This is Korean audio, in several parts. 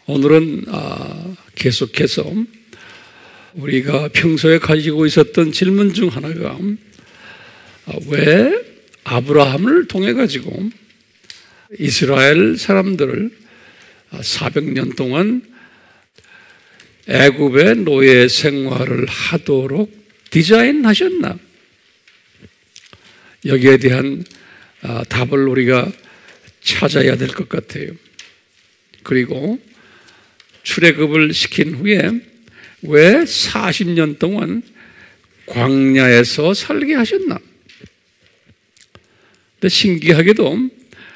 오늘은 계속해서 우리가 평소에 가지고 있었던 질문 중 하나가 왜 아브라함을 통해 가지고 이스라엘 사람들을 400년 동안 애굽의 노예 생활을 하도록 디자인하셨나? 여기에 대한 답을 우리가 찾아야 될 것 같아요. 그리고 출애굽을 시킨 후에 왜 40년 동안 광야에서 살게 하셨나? 근데 신기하게도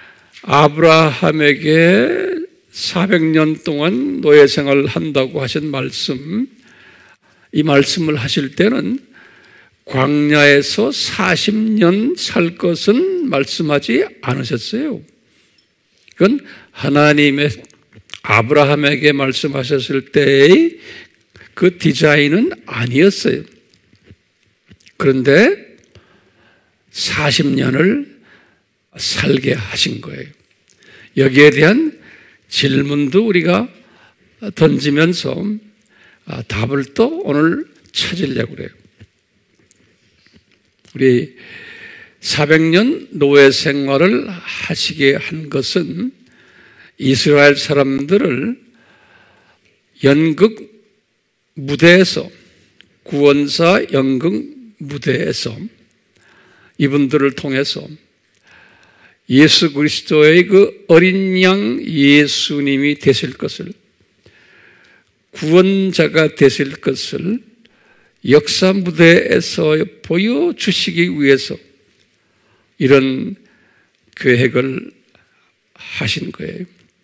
아브라함에게 400년 동안 노예 생활을 한다고 하신 말씀, 이 말씀을 하실 때는 광야에서 40년 살 것은 말씀하지 않으셨어요. 그건 하나님의 아브라함에게 말씀하셨을 때의 그 디자인은 아니었어요. 그런데 40년을 살게 하신 거예요. 여기에 대한 질문도 우리가 던지면서 답을 또 오늘 찾으려고 그래요. 우리 400년 노예 생활을 하시게 한 것은 이스라엘 사람들을 연극 무대에서, 구원사 연극 무대에서 이분들을 통해서 예수 그리스도의 그 어린 양 예수님이 되실 것을, 구원자가 되실 것을 역사 무대에서 보여주시기 위해서 이런 계획을 하신 거예요.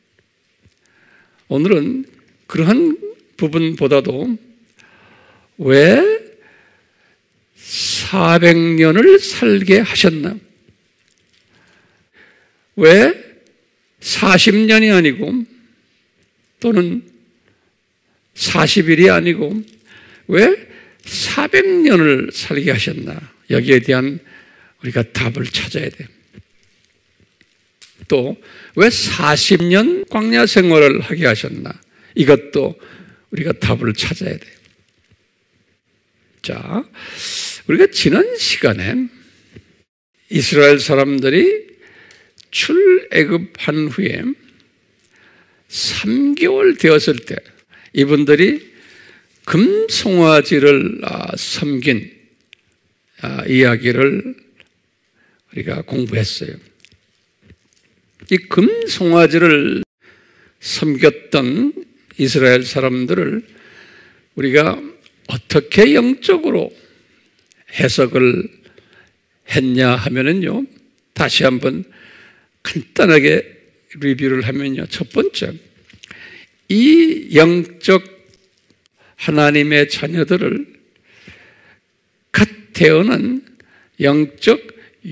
오늘은 그러한 부분보다도 왜 400년을 살게 하셨나? 왜 40년이 아니고 또는 40일이 아니고 왜 400년을 살게 하셨나? 여기에 대한 우리가 답을 찾아야 돼요. 또 왜 40년 광야 생활을 하게 하셨나? 이것도 우리가 답을 찾아야 돼요. 자, 우리가 지난 시간에 이스라엘 사람들이 출애굽한 후에 3개월 되었을 때 이분들이 금송아지를 섬긴 이야기를 우리가 공부했어요. 이 금송아지를 섬겼던 이스라엘 사람들을 우리가 어떻게 영적으로 해석을 했냐 하면은요, 다시 한번 간단하게 리뷰를 하면요, 첫 번째, 이 영적 하나님의 자녀들을 갓 태어난 영적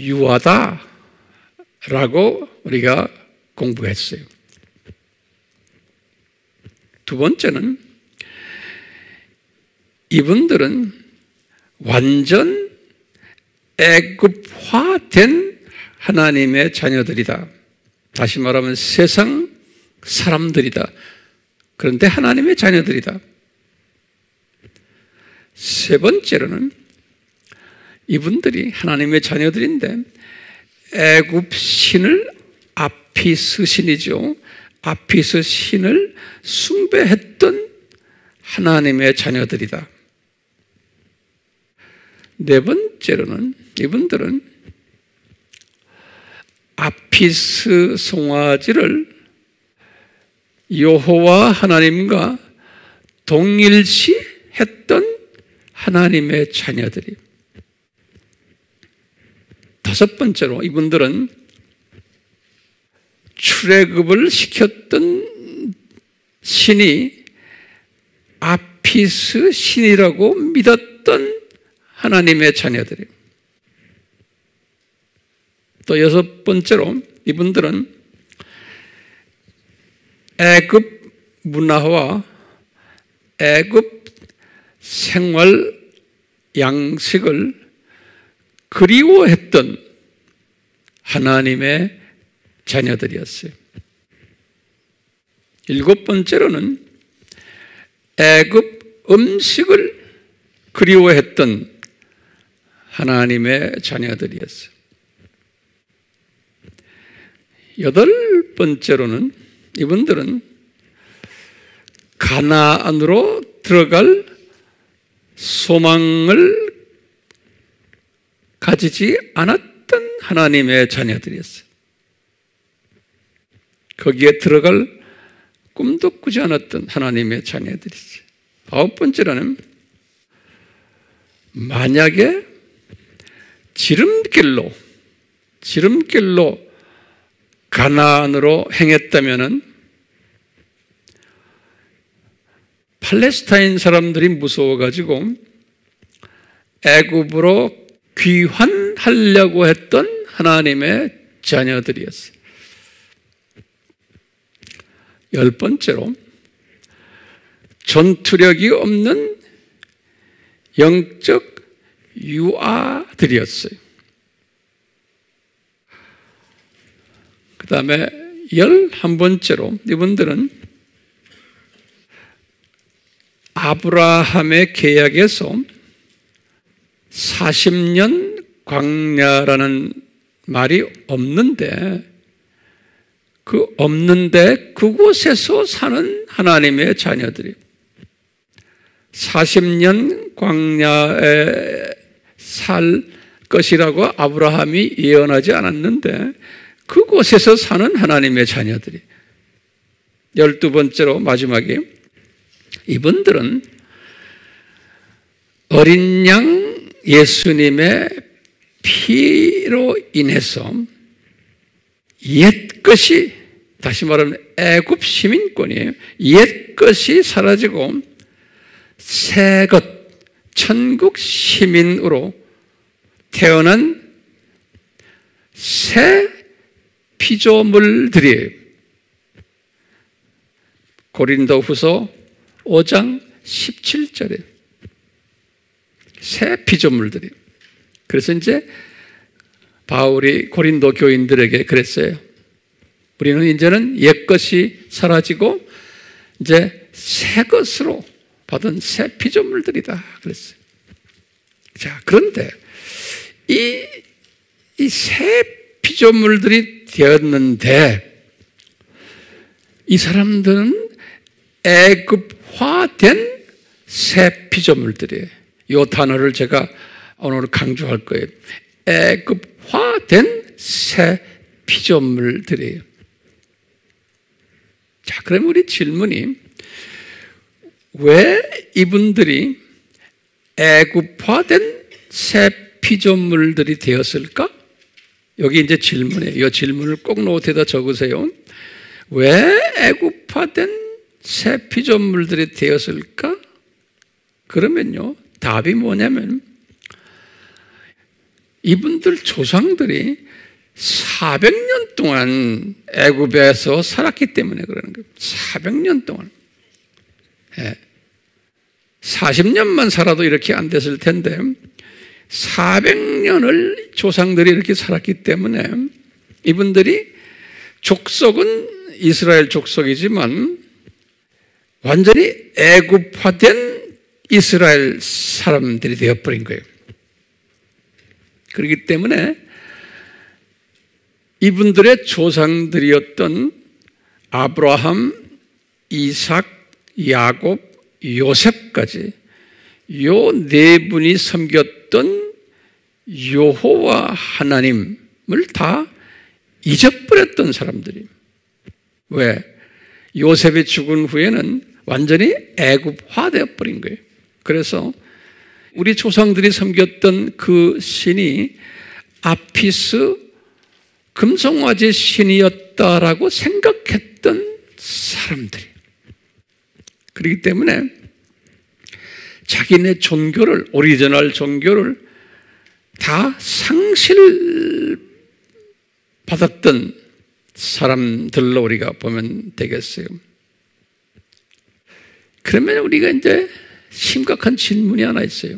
유아다라고 우리가 공부했어요. 두 번째는 이분들은 완전 애굽화된 하나님의 자녀들이다. 다시 말하면 세상 사람들이다. 그런데 하나님의 자녀들이다. 세 번째로는 이분들이 하나님의 자녀들인데 애굽 신을 아피스 신이죠. 아피스 신을 숭배했던 하나님의 자녀들이다. 네 번째로는 이분들은 아피스 송아지를 여호와 하나님과 동일시했던 하나님의 자녀들이. 다섯 번째로 이분들은 출애굽을 시켰던 신이 아피스 신이라고 믿었던 하나님의 자녀들이에요. 또 여섯 번째로 이분들은 애굽 문화와 애굽 생활 양식을 그리워했던 하나님의 자녀들이었어요. 7번째로는 애굽 음식을 그리워했던 하나님의 자녀들이었어요. 8번째로는 이분들은 가나안으로 들어갈 소망을 가지지 않았던 하나님의 자녀들이었어요. 거기에 들어갈 꿈도 꾸지 않았던 하나님의 자녀들이었어요. 9번째로는 만약에 지름길로 가나안으로 행했다면은 팔레스타인 사람들이 무서워가지고 애굽으로 귀환하려고 했던 하나님의 자녀들이었어요. 10번째로 전투력이 없는 영적 유아들이었어요. 그 다음에 11번째로 이분들은 아브라함의 계약에서 40년 광야라는 말이 없는데 그곳에서 사는 하나님의 자녀들이 40년 광야에 살 것이라고 아브라함이 예언하지 않았는데 그곳에서 사는 하나님의 자녀들이 12번째로 마지막에 이분들은 어린 양 예수님의 피로 인해서 옛것이 다시 말하면 애굽 시민권이에요. 옛것이 사라지고 새것 천국 시민으로 태어난 새 피조물들이에요. 고린도후서 5장 17절에 새 피조물들이. 그래서 이제 바울이 고린도 교인들에게 그랬어요. 우리는 이제는 옛것이 사라지고 이제 새 것으로 받은 새 피조물들이다 그랬어요. 자, 그런데 이 새 피조물들이 되었는데 이 사람들은 애굽화된 새 피조물들이에요. 이 단어를 제가 오늘 강조할 거예요. 애굽화된 새 피조물들이에요. 자, 그럼 우리 질문이 왜 이분들이 애굽화된 새 피조물들이 되었을까? 여기 이제 질문이에요. 이 질문을 꼭 노트에다 적으세요. 왜 애굽화된 새 피조물들이 되었을까? 그러면요, 답이 뭐냐면 이분들 조상들이 400년 동안 애굽에서 살았기 때문에 그러는 거예요. 400년 동안. 40년만 살아도 이렇게 안 됐을 텐데 400년을 조상들이 이렇게 살았기 때문에 이분들이 족속은 이스라엘 족속이지만 완전히 애굽화된 이스라엘 사람들이 되어버린 거예요. 그렇기 때문에 이분들의 조상들이었던 아브라함, 이삭, 야곱, 요셉까지 요 네 분이 섬겼던 여호와 하나님을 다 잊어버렸던 사람들이. 왜? 요셉이 죽은 후에는 완전히 애굽화되어 버린 거예요. 그래서 우리 조상들이 섬겼던 그 신이 아피스 금송아지 신이었다라고 생각했던 사람들이. 그렇기 때문에 자기네 종교를, 오리지널 종교를 다 상실받았던 사람들로 우리가 보면 되겠어요. 그러면 우리가 이제 심각한 질문이 하나 있어요.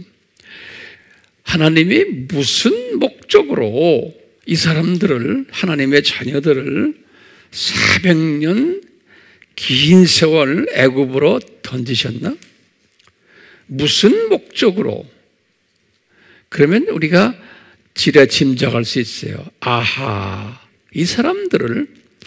하나님이 무슨 목적으로 이 사람들을, 하나님의 자녀들을 400년 긴 세월 애굽으로 던지셨나? 무슨 목적으로? 그러면 우리가 지레 짐작할 수 있어요. 아하, 이 사람들을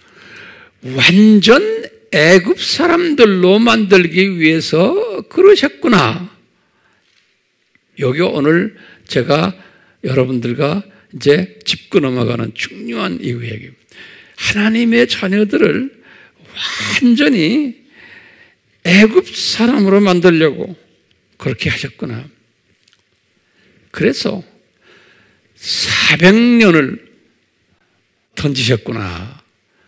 완전 애굽 사람들로 만들기 위해서 그러셨구나. 여기 오늘 제가 여러분들과 이제 짚고 넘어가는 중요한 이유입니다. 하나님의 자녀들을 완전히 애굽 사람으로 만들려고 그렇게 하셨구나. 그래서 400년을 던지셨구나.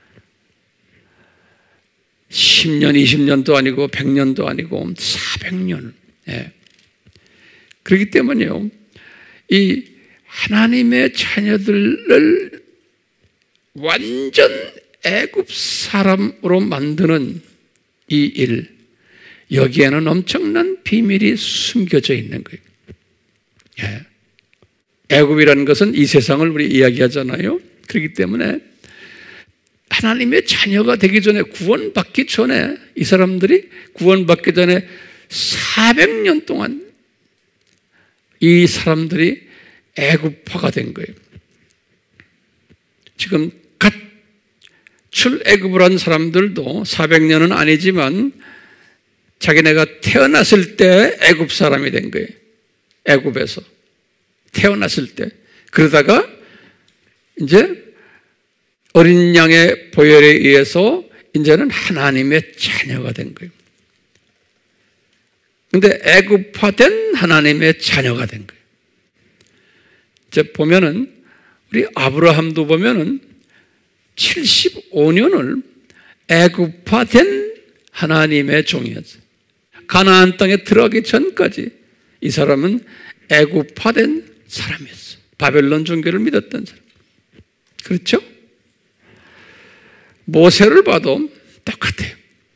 10년, 20년도 아니고 100년도 아니고 400년. 예. 그렇기 때문에요, 이 하나님의 자녀들을 완전 애굽 사람으로 만드는 이 일, 여기에는 엄청난 비밀이 숨겨져 있는 거예요. 예. 애굽이라는 것은 이 세상을 우리 이야기하잖아요. 그렇기 때문에 하나님의 자녀가 되기 전에, 구원받기 전에, 이 사람들이 구원받기 전에 400년 동안 이 사람들이 애굽화가 된 거예요. 지금 갓 출애굽을 한 사람들도 400년은 아니지만 자기네가 태어났을 때 애굽 사람이 된 거예요. 애굽에서 태어났을 때. 그러다가 이제 어린 양의 보혈에 의해서 이제는 하나님의 자녀가 된 거예요. 근데 애굽화된 하나님의 자녀가 된 거예요. 이제 보면은 우리 아브라함도 보면은 75년을 애굽화된 하나님의 종이었어요. 가나안 땅에 들어가기 전까지 이 사람은 애굽화된 사람이었어요. 바벨론 종교를 믿었던 사람. 그렇죠? 모세를 봐도 똑같아요.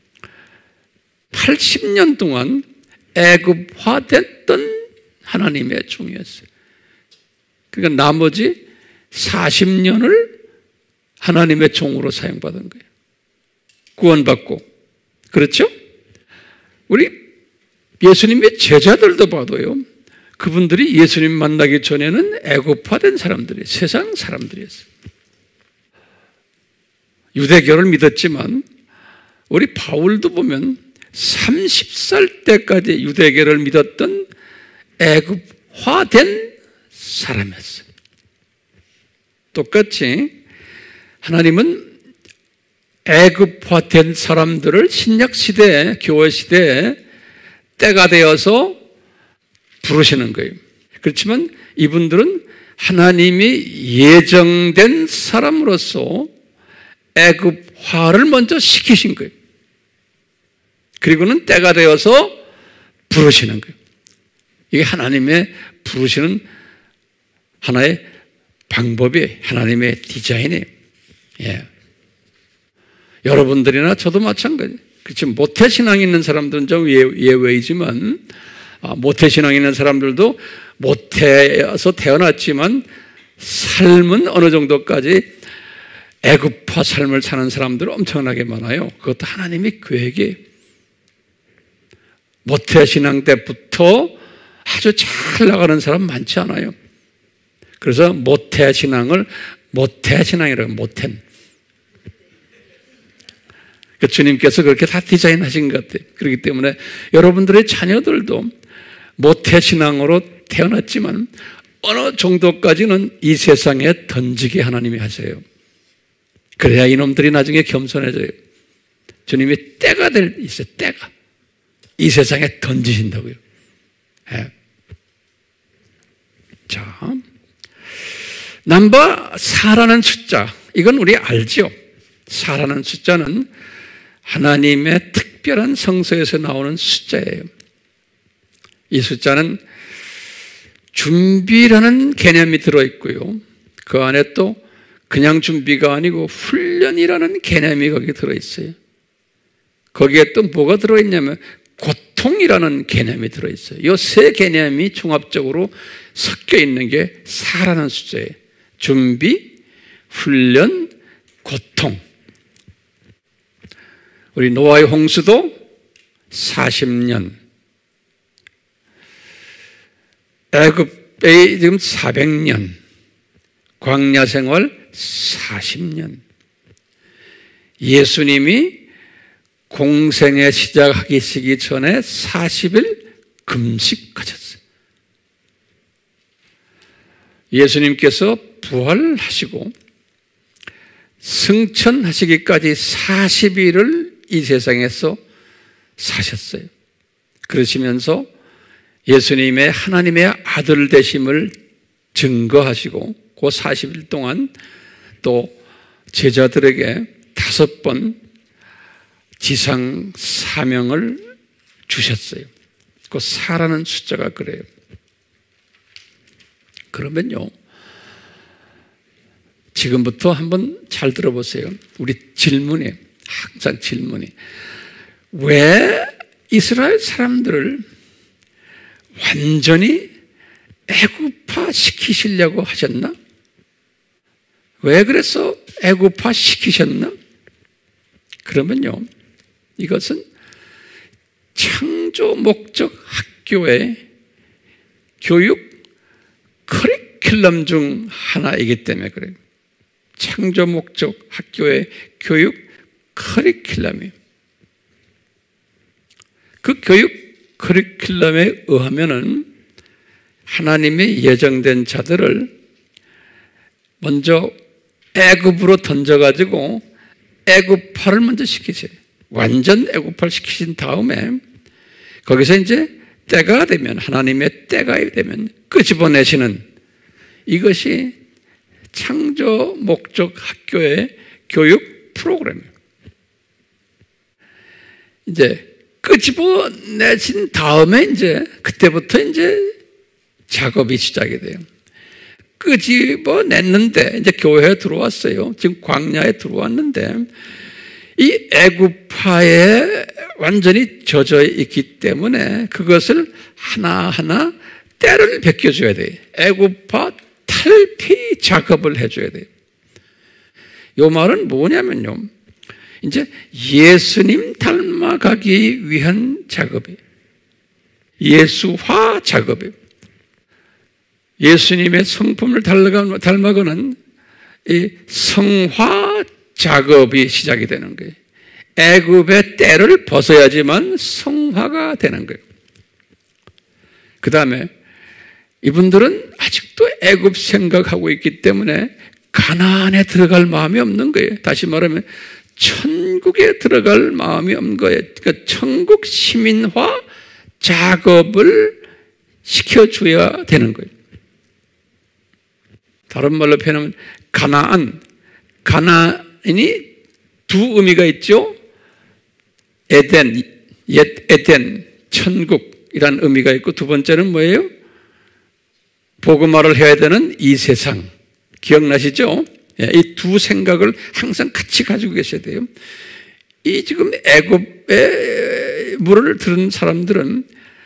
80년 동안 애굽화됐던 하나님의 종이었어요. 그러니까 나머지 40년을 하나님의 종으로 사용받은 거예요. 구원받고. 그렇죠? 우리 예수님의 제자들도 봐도요, 그분들이 예수님 만나기 전에는 애굽화된 사람들이에요. 세상 사람들이었어요. 유대교를 믿었지만 우리 바울도 보면 30살 때까지 유대교를 믿었던 애굽화된 사람이었어요. 똑같이 하나님은 애굽화된 사람들을 신약시대에, 교회시대에 때가 되어서 부르시는 거예요. 그렇지만 이분들은 하나님이 예정된 사람으로서 애굽화를 먼저 시키신 거예요. 그리고는 때가 되어서 부르시는 거예요. 이게 하나님의 부르시는 하나의 방법이, 하나님의 디자인이에요. 예. 여러분들이나 저도 마찬가지. 그렇지, 모태신앙이 있는 사람들은 좀 예외이지만, 모태신앙이 있는 사람들도 모태에서 태어났지만 삶은 어느 정도까지 애굽화 삶을 사는 사람들은 엄청나게 많아요. 그것도 하나님의 계획이에요. 모태신앙 때부터 아주 잘 나가는 사람 많지 않아요. 그래서 모태신앙을 모태신앙이라고, 모템. 주님께서 그렇게 다 디자인하신 것 같아요. 그렇기 때문에 여러분들의 자녀들도 모태신앙으로 태어났지만 어느 정도까지는 이 세상에 던지게 하나님이 하세요. 그래야 이놈들이 나중에 겸손해져요. 주님이 때가 있어요. 때가. 이 세상에 던지신다고요. 네. 자, 넘버 4라는 숫자, 이건 우리 알죠? 4라는 숫자는 하나님의 특별한 성서에서 나오는 숫자예요. 이 숫자는 준비라는 개념이 들어있고요. 그 안에 또 그냥 준비가 아니고 훈련이라는 개념이 거기에 들어있어요. 거기에 또 뭐가 들어있냐면 고통이라는 개념이 들어있어요. 이 세 개념이 종합적으로 섞여 있는 게 4라는 숫자예요. 준비, 훈련, 고통. 우리 노아의 홍수도 40년. 애굽에 지금 400년. 광야 생활 40년. 예수님이 공생애 시작하기 전에 40일 금식하셨어요. 예수님께서 부활하시고 승천하시기까지 40일을 이 세상에서 사셨어요. 그러시면서 예수님의 하나님의 아들 되심을 증거하시고 그 40일 동안 또 제자들에게 5번 지상 사명을 주셨어요. 그 4라는 숫자가 그래요. 그러면요, 지금부터 한번 잘 들어보세요. 우리 질문이, 항상 질문이, 왜 이스라엘 사람들을 완전히 애굽화 시키시려고 하셨나? 왜 그래서 애굽화 시키셨나? 그러면요, 이것은 창조 목적 학교의 교육 커리큘럼 중 하나이기 때문에 그래요. 창조 목적 학교의 교육 커리큘럼이에요. 그 교육 커리큘럼에 의하면은 하나님의 예정된 자들을 먼저 애굽으로 던져가지고 애굽화를 먼저 시키세요. 완전 애굽화를 시키신 다음에 거기서 이제 때가 되면, 하나님의 때가 되면 끄집어내시는, 이것이 창조 목적 학교의 교육 프로그램이에요. 이제 끄집어내신 다음에 이제 그때부터 이제 작업이 시작이 돼요. 끄집어냈는데 이제 교회에 들어왔어요. 지금 광야에 들어왔는데 이 애굽화에 완전히 젖어 있기 때문에 그것을 하나하나 때를 베껴줘야 돼요. 애굽화 탈피 작업을 해줘야 돼요. 이 말은 뭐냐면요, 이제 예수님 닮아가기 위한 작업이에요. 예수화 작업이에요. 예수님의 성품을 닮아가는 이 성화 작업이 시작이 되는 거예요. 애굽의 때를 벗어야지만 성화가 되는 거예요. 그 다음에 이분들은 아직도 애굽 생각하고 있기 때문에 가나안에 들어갈 마음이 없는 거예요. 다시 말하면 천국에 들어갈 마음이 없는 거예요. 그러니까 천국 시민화 작업을 시켜줘야 되는 거예요. 다른 말로 표현하면 가나안이 두 의미가 있죠. 에덴, 옛 에덴, 천국이라는 의미가 있고, 두 번째는 뭐예요? 복음화를 해야 되는 이 세상. 기억나시죠? 이 두 생각을 항상 같이 가지고 계셔야 돼요. 이 지금 애굽의 물을 들은 사람들은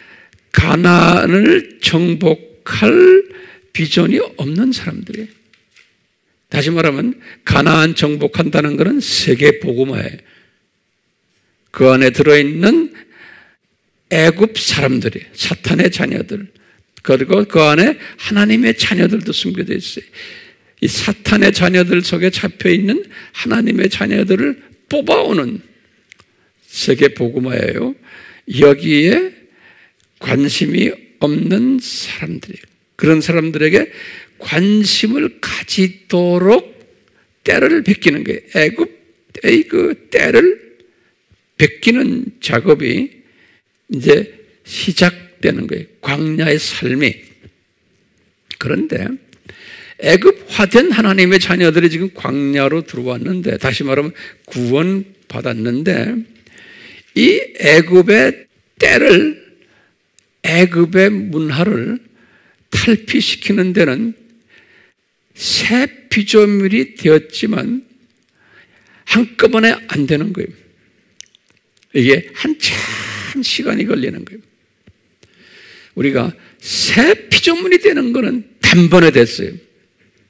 가나안을 정복할 비전이 없는 사람들이에요. 다시 말하면 가나안 정복한다는 것은 세계 복음화예요. 그 안에 들어있는 애굽 사람들이, 사탄의 자녀들, 그리고 그 안에 하나님의 자녀들도 숨겨져 있어요. 이 사탄의 자녀들 속에 잡혀있는 하나님의 자녀들을 뽑아오는 세계 복음화예요. 여기에 관심이 없는 사람들이에요. 그런 사람들에게 관심을 가지도록 때를 베끼는 거예요. 애굽의 그 때를 베끼는 작업이 이제 시작되는 거예요. 광야의 삶이. 그런데 애굽화된 하나님의 자녀들이 지금 광야로 들어왔는데, 다시 말하면 구원받았는데, 이 애굽의 때를, 애굽의 문화를 탈피시키는 데는 새 피조물이 되었지만 한꺼번에 안 되는 거예요. 이게 한참 시간이 걸리는 거예요. 우리가 새 피조물이 되는 것은 단번에 됐어요.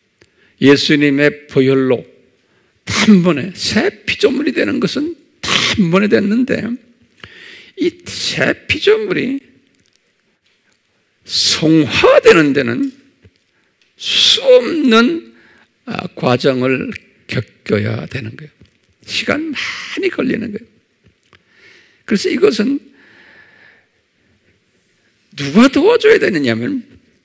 예수님의 보혈로 단번에 새 피조물이 되는 것은 한 번에 됐는데 이 새 피조물이 성화되는 데는 수 없는 과정을 겪어야 되는 거예요. 시간 많이 걸리는 거예요. 그래서 이것은 누가 도와줘야 되느냐면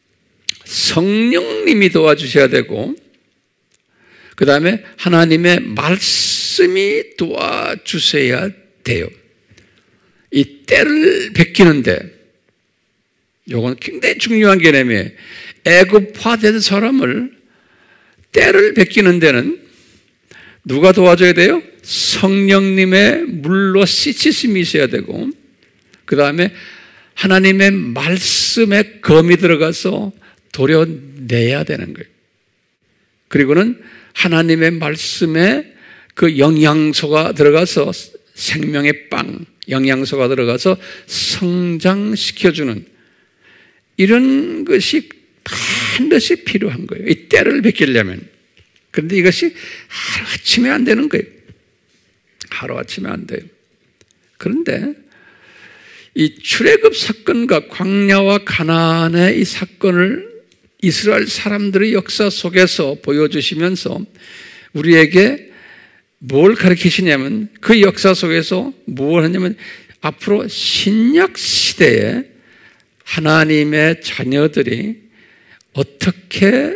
성령님이 도와주셔야 되고 그 다음에 하나님의 말씀이 도와주셔야 돼요. 이 때를 베끼는데 이건 굉장히 중요한 개념이에요. 애굽화된 사람을 때를 베끼는 데는 누가 도와줘야 돼요? 성령님의 물로 씻으심이 있어야 되고 그 다음에 하나님의 말씀에 검이 들어가서 도려내야 되는 거예요. 그리고는 하나님의 말씀에 그 영양소가 들어가서 생명의 빵, 영양소가 들어가서 성장시켜주는 이런 것이 반드시 필요한 거예요. 이 때를 베끼려면. 그런데 이것이 하루아침에 안 되는 거예요. 하루아침에 안 돼요. 그런데 이 출애굽 사건과 광야와 가나안의 이 사건을 이스라엘 사람들의 역사 속에서 보여주시면서 우리에게 뭘 가르치시냐면 그 역사 속에서 뭘 하냐면 앞으로 신약 시대에 하나님의 자녀들이 어떻게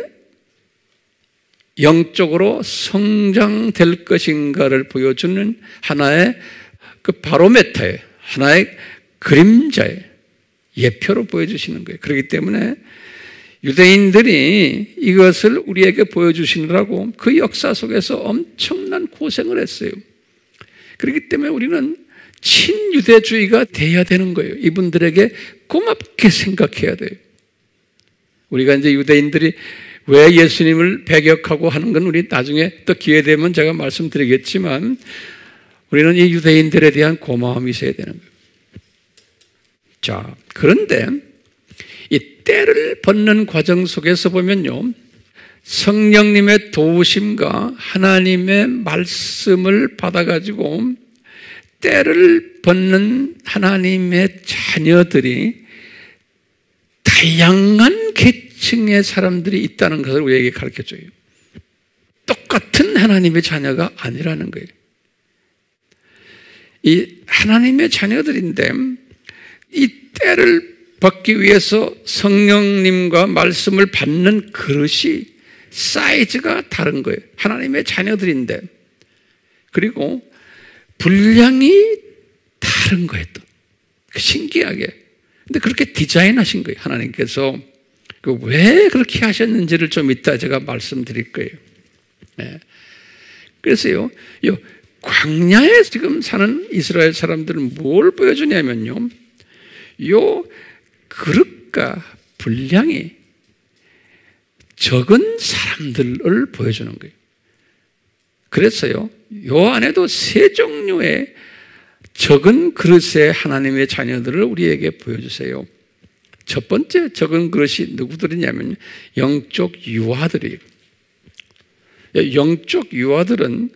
영적으로 성장될 것인가를 보여주는 하나의 그 바로메터예요. 하나의 그림자예요. 예표로 보여주시는 거예요. 그렇기 때문에 유대인들이 이것을 우리에게 보여주시느라고 그 역사 속에서 엄청난 고생을 했어요. 그렇기 때문에 우리는 친유대주의가 돼야 되는 거예요. 이분들에게 고맙게 생각해야 돼요. 우리가 이제 유대인들이 왜 예수님을 배격하고 하는 건 우리 나중에 또 기회 되면 제가 말씀드리겠지만 우리는 이 유대인들에 대한 고마움이 있어야 되는 거예요. 자, 그런데 이 때를 벗는 과정 속에서 보면요, 성령님의 도우심과 하나님의 말씀을 받아가지고 때를 벗는 하나님의 자녀들이 다양한 계층의 사람들이 있다는 것을 우리에게 가르쳐줘요. 똑같은 하나님의 자녀가 아니라는 거예요. 이 하나님의 자녀들인데 이 때를 받기 위해서 성령님과 말씀을 받는 그릇이 사이즈가 다른 거예요. 하나님의 자녀들인데 그리고 분량이 다른 거예요. 또 신기하게. 근데 그렇게 디자인하신 거예요. 하나님께서 왜 그렇게 하셨는지를 좀 이따 제가 말씀드릴 거예요. 네. 그래서요, 광야에 지금 사는 이스라엘 사람들은 뭘 보여주냐면요, 요 그릇과 분량이 적은 사람들을 보여주는 거예요. 그래서요, 요 안에도 세 종류의 적은 그릇의 하나님의 자녀들을 우리에게 보여주세요. 첫 번째 적은 그릇이 누구들이냐면 영적 유아들이에요. 영적 유아들은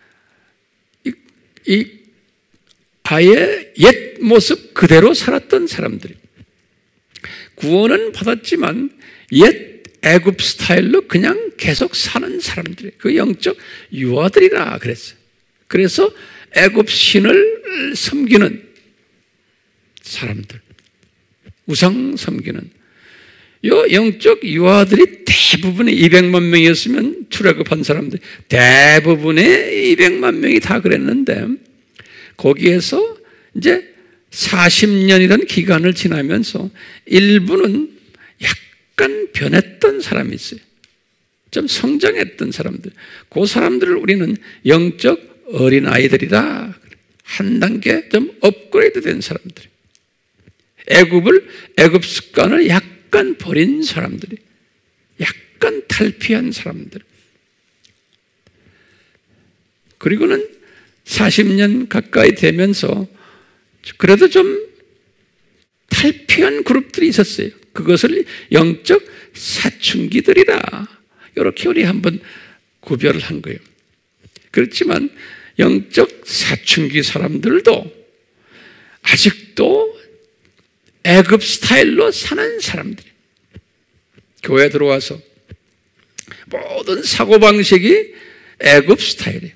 아예 옛 모습 그대로 살았던 사람들이에요. 구원은 받았지만 옛 애굽 스타일로 그냥 계속 사는 사람들이에요. 그 영적 유아들이라 그랬어요. 그래서 애굽 신을 섬기는 사람들, 우상 섬기는 요 영적 유아들이 대부분의 200만 명이었으면 출애굽한 사람들 대부분의 200만 명이 다 그랬는데 거기에서 이제 40년이라는 기간을 지나면서 일부는 약간 변했던 사람이 있어요. 좀 성장했던 사람들. 그 사람들을 우리는 영적 어린아이들이다. 한 단계 좀 업그레이드 된 사람들. 애굽 습관을 약간 버린 사람들이, 약간 탈피한 사람들. 그리고는 40년 가까이 되면서 그래도 좀 탈피한 그룹들이 있었어요. 그것을 영적 사춘기들이다. 이렇게 우리 한번 구별을 한 거예요. 그렇지만 영적 사춘기 사람들도 아직도 애굽 스타일로 사는 사람들이 교회에 들어와서 모든 사고방식이 애굽 스타일이에요.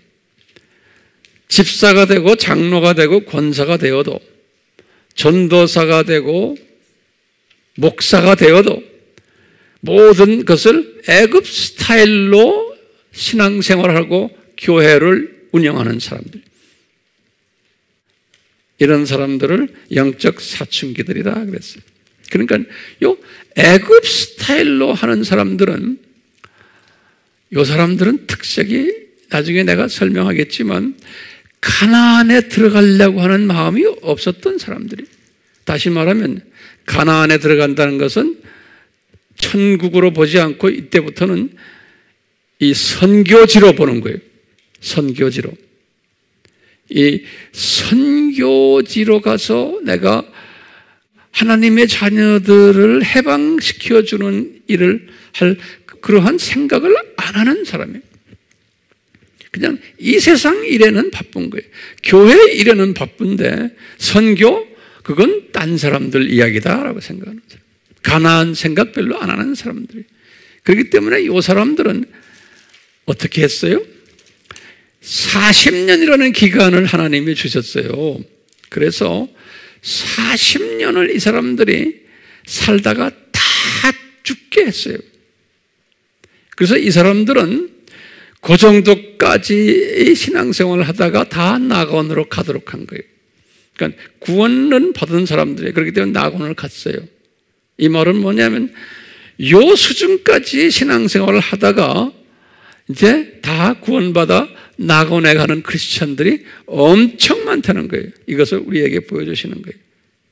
집사가 되고 장로가 되고 권사가 되어도 전도사가 되고 목사가 되어도 모든 것을 애굽 스타일로 신앙생활하고 교회를 운영하는 사람들, 이런 사람들을 영적 사춘기들이다 그랬어요. 그러니까 요 애굽 스타일로 하는 사람들은, 요 사람들은 특색이 나중에 내가 설명하겠지만 가나안에 들어가려고 하는 마음이 없었던 사람들이. 다시 말하면 가나안에 들어간다는 것은 천국으로 보지 않고 이때부터는 이 선교지로 보는 거예요. 선교지로. 이 선교지로 가서 내가 하나님의 자녀들을 해방시켜주는 일을 할 그러한 생각을 안 하는 사람이에요. 그냥 이 세상 일에는 바쁜 거예요. 교회 일에는 바쁜데 선교, 그건 딴 사람들 이야기다라고 생각하는 사람. 가나안 생각 별로 안 하는 사람들이. 그렇기 때문에 이 사람들은 어떻게 했어요? 40년이라는 기간을 하나님이 주셨어요. 그래서 40년을 이 사람들이 살다가 다 죽게 했어요. 그래서 이 사람들은 그 정도까지 신앙생활을 하다가 다 낙원으로 가도록 한 거예요. 그러니까 구원은 받은 사람들이 그렇기 때문에 낙원을 갔어요. 이 말은 뭐냐면 요 수준까지 신앙생활을 하다가 이제 다 구원받아 낙원에 가는 크리스천들이 엄청 많다는 거예요. 이것을 우리에게 보여주시는 거예요.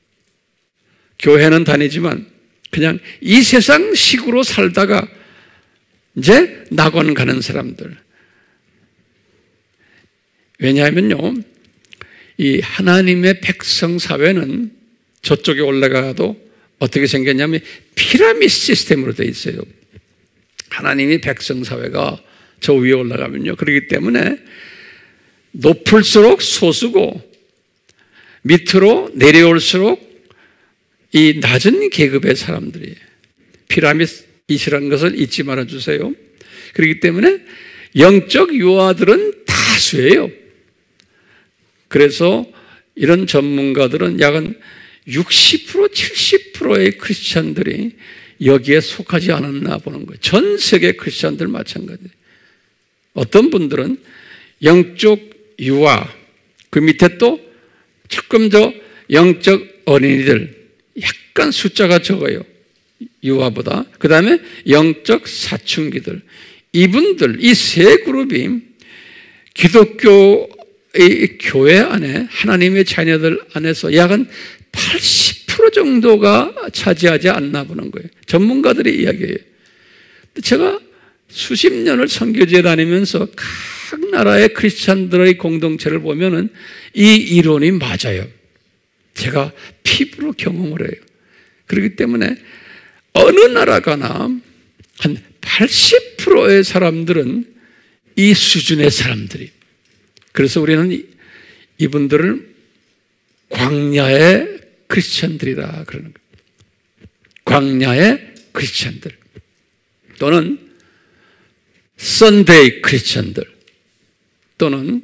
교회는 다니지만 그냥 이 세상 식으로 살다가 이제 낙원 가는 사람들. 왜냐하면요, 이 하나님의 백성 사회는 저쪽에 올라가도 어떻게 생겼냐면 피라미드 시스템으로 되어 있어요. 하나님이 백성 사회가 저 위에 올라가면요, 그렇기 때문에 높을수록 소수고 밑으로 내려올수록 이 낮은 계급의 사람들이에요. 피라미드이라는 것을 잊지 말아주세요. 그렇기 때문에 영적 유아들은 다수예요. 그래서 이런 전문가들은 약 60%, 70%의 크리스천들이 여기에 속하지 않았나 보는 거예요. 전 세계 크리스천들 마찬가지예요. 어떤 분들은 영적 유아, 그 밑에 또 조금 더 영적 어린이들, 약간 숫자가 적어요. 유아보다. 그 다음에 영적 사춘기들. 이분들, 이 세 그룹이 기독교의 교회 안에, 하나님의 자녀들 안에서 약 80% 정도가 차지하지 않나 보는 거예요. 전문가들의 이야기예요. 제가 수십 년을 선교지에 다니면서 각 나라의 크리스찬들의 공동체를 보면은 이 이론이 맞아요. 제가 피부로 경험을 해요. 그렇기 때문에 어느 나라 가나 한 80%의 사람들은 이 수준의 사람들이. 그래서 우리는 이분들을 광야의 크리스찬들이라 그러는 거예요. 광야의 크리스찬들 또는 선데이 크리스찬들 또는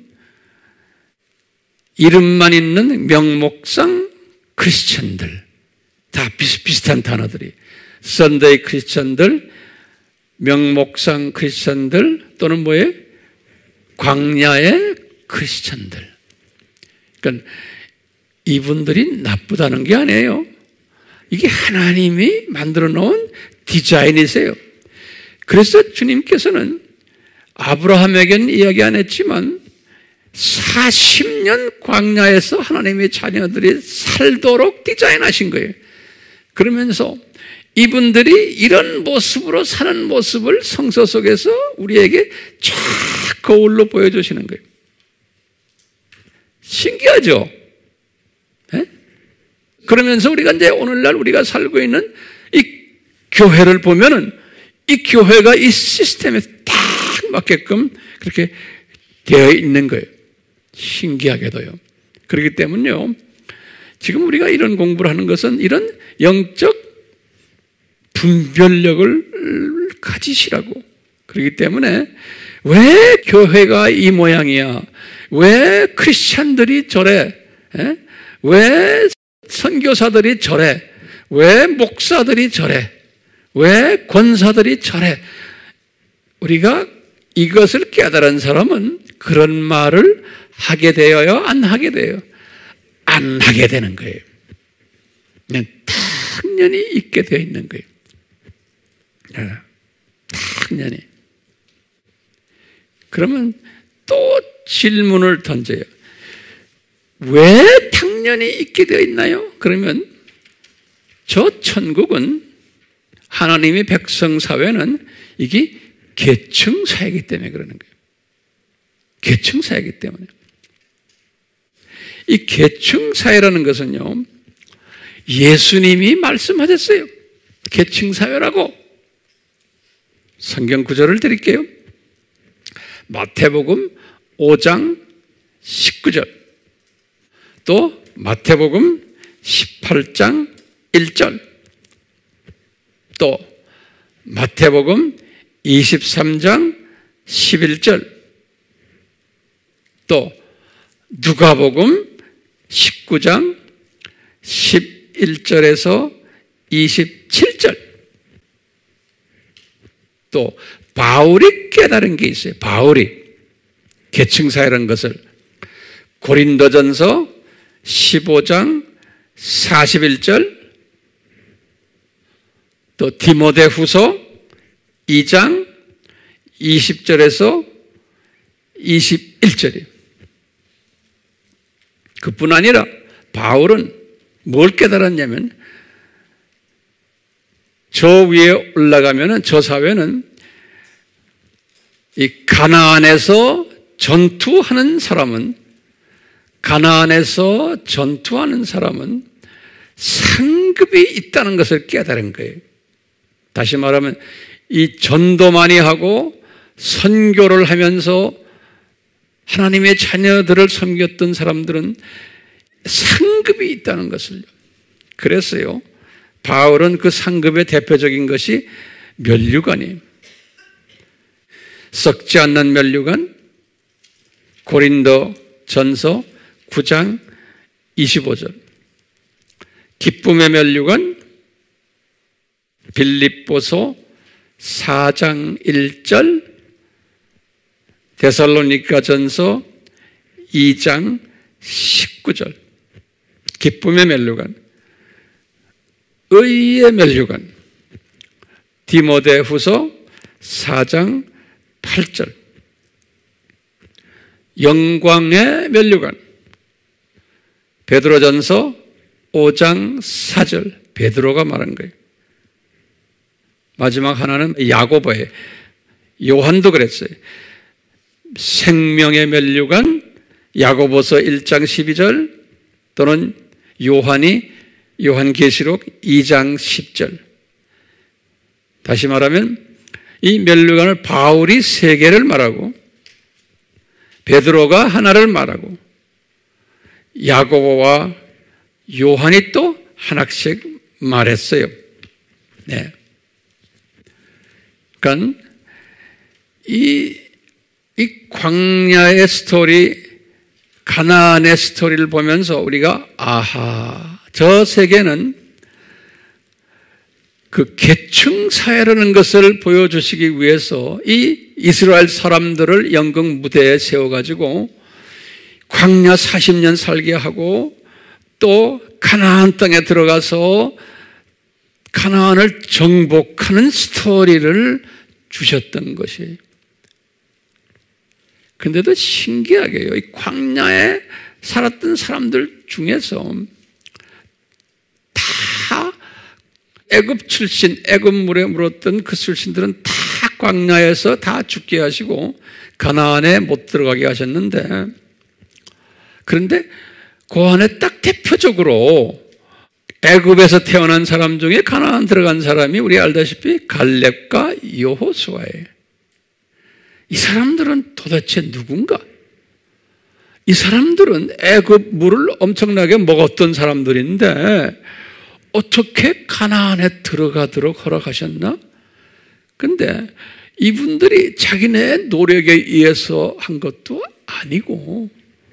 이름만 있는 명목상 크리스찬들, 다 비슷비슷한 단어들이. 선데이 크리스찬들, 명목상 크리스찬들 또는 뭐예요? 광야의 크리스찬들. 그러니까 이분들이 나쁘다는 게 아니에요. 이게 하나님이 만들어 놓은 디자인이세요. 그래서 주님께서는 아브라함에게는 이야기 안 했지만 40년 광야에서 하나님의 자녀들이 살도록 디자인하신 거예요. 그러면서 이분들이 이런 모습으로 사는 모습을 성서 속에서 우리에게 쫙 거울로 보여주시는 거예요. 신기하죠? 네? 그러면서 우리가 이제 오늘날 우리가 살고 있는 이 교회를 보면은 이 교회가 이 시스템에 딱 맞게끔 그렇게 되어 있는 거예요. 신기하게도요. 그렇기 때문에요, 지금 우리가 이런 공부를 하는 것은 이런 영적 분별력을 가지시라고. 그렇기 때문에 왜 교회가 이 모양이야? 왜 크리스찬들이 저래? 왜 선교사들이 저래? 왜 목사들이 저래? 왜 권사들이 저래? 우리가 이것을 깨달은 사람은 그런 말을 하게 되어요? 안 하게 돼요? 안 하게 되는 거예요. 그냥 당연히 있게 되어 있는 거예요. 당연히. 그러면 또 질문을 던져요. 왜 당연히 있게 되어 있나요? 그러면 저 천국은, 하나님의 백성 사회는 이게 계층 사회이기 때문에 그러는 거예요. 계층 사회이기 때문에. 이 계층 사회라는 것은요, 예수님이 말씀하셨어요. 계층 사회라고. 성경 구절을 드릴게요. 마태복음 5장 19절, 또 마태복음 18장 1절, 또 마태복음 23장 11절, 또 누가복음 19장 11절에서 27절, 또 바울이 깨달은 게 있어요. 바울이 계층사회라는 것을 고린도전서 15장 41절, 또 디모데후서 2장 20절에서 21절이에요. 그뿐 아니라 바울은 뭘 깨달았냐면, 저 위에 올라가면은 저 사회는 이 가나안에서 전투하는 사람은, 가나안에서 전투하는 사람은 상급이 있다는 것을 깨달은 거예요. 다시 말하면 이 전도 많이 하고 선교를 하면서 하나님의 자녀들을 섬겼던 사람들은 상급이 있다는 것을요. 그랬어요. 바울은 그 상급의 대표적인 것이 면류관이에요. 썩지 않는 면류관, 고린도 전서 9장 25절, 기쁨의 면류관, 빌립보서 4장 1절, 데살로니가 전서 2장 19절, 기쁨의 면류관, 의의 면류관, 디모데후서 4장 8절, 영광의 면류관, 베드로전서 5장 4절, 베드로가 말한 거예요. 마지막 하나는 야고보예요. 요한도 그랬어요. 생명의 면류관, 야고보서 1장 12절, 또는 요한계시록 2장 10절. 다시 말하면 이 면류관을 바울이 3개를 말하고, 베드로가 하나를 말하고, 야고보와 요한이 또 하나씩 말했어요. 네. 그러니까 이 광야의 스토리, 가나안의 스토리를 보면서 우리가 아하, 저 세계는 그 계층 사회라는 것을 보여주시기 위해서 이 이스라엘 사람들을 연극 무대에 세워가지고 광야 40년 살게 하고, 또 가나안 땅에 들어가서 가나안을 정복하는 스토리를 주셨던 것이에요. 그런데도 신기하게요, 이 광야에 살았던 사람들 중에서 다 애굽 출신, 애굽 물에 물었던 그 출신들은 다 광야에서 다 죽게 하시고 가나안에 못 들어가게 하셨는데, 그런데 그 안에 딱 대표적으로 애굽에서 태어난 사람 중에 가나안 들어간 사람이 우리 알다시피 갈렙과 여호수아예요. 이 사람들은 도대체 누군가? 이 사람들은 애굽 물을 엄청나게 먹었던 사람들인데 어떻게 가나안에 들어가도록 허락하셨나? 근데 이분들이 자기네 노력에 의해서 한 것도 아니고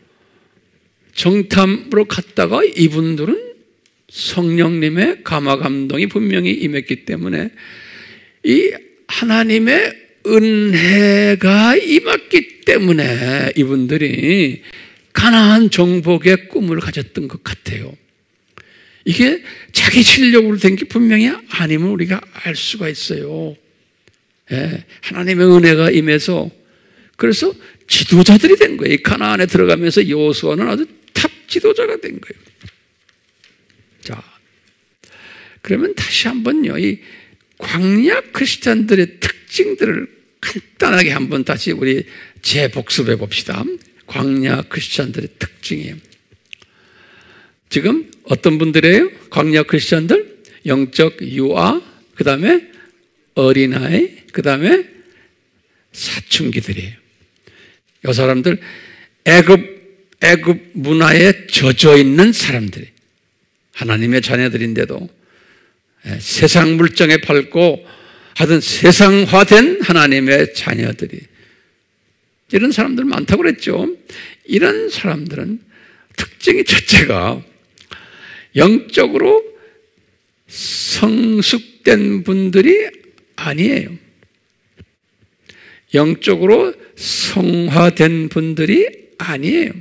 정탐으로 갔다가 이분들은 성령님의 감화 감동이 분명히 임했기 때문에 이 하나님의 은혜가 임했기 때문에 이분들이 가나안 정복의 꿈을 가졌던 것 같아요. 이게 자기 실력으로 된 게 분명히 아니면 우리가 알 수가 있어요. 예, 하나님의 은혜가 임해서 그래서 지도자들이 된 거예요. 이 가나안에 들어가면서 여호수아는 아주 탑 지도자가 된 거예요. 자, 그러면 다시 한번요, 이 광야 크리스찬들의 특징들을 간단하게 한번 다시 우리 재복습해 봅시다. 광야 크리스찬들의 특징이에요. 지금 어떤 분들이에요? 광야 크리스찬들? 영적 유아, 그 다음에 어린아이, 그 다음에 사춘기들이에요. 이 사람들 애굽 문화에 젖어 있는 사람들이 하나님의 자녀들인데도 세상 물정에 밟고 하여튼 세상화된 하나님의 자녀들이 이런 사람들 많다고 그랬죠. 이런 사람들은 특징이 첫째가 영적으로 성숙된 분들이 아니에요. 영적으로 성화된 분들이 아니에요.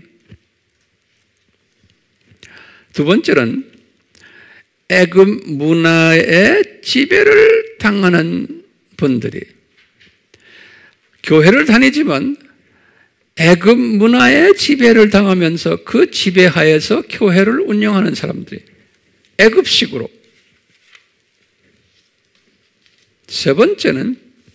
두 번째는 애굽 문화의 지배를 당하는 분들이 교회를 다니지만 애굽 문화의 지배를 당하면서 그 지배하에서 교회를 운영하는 사람들이 애굽식으로. 세 번째는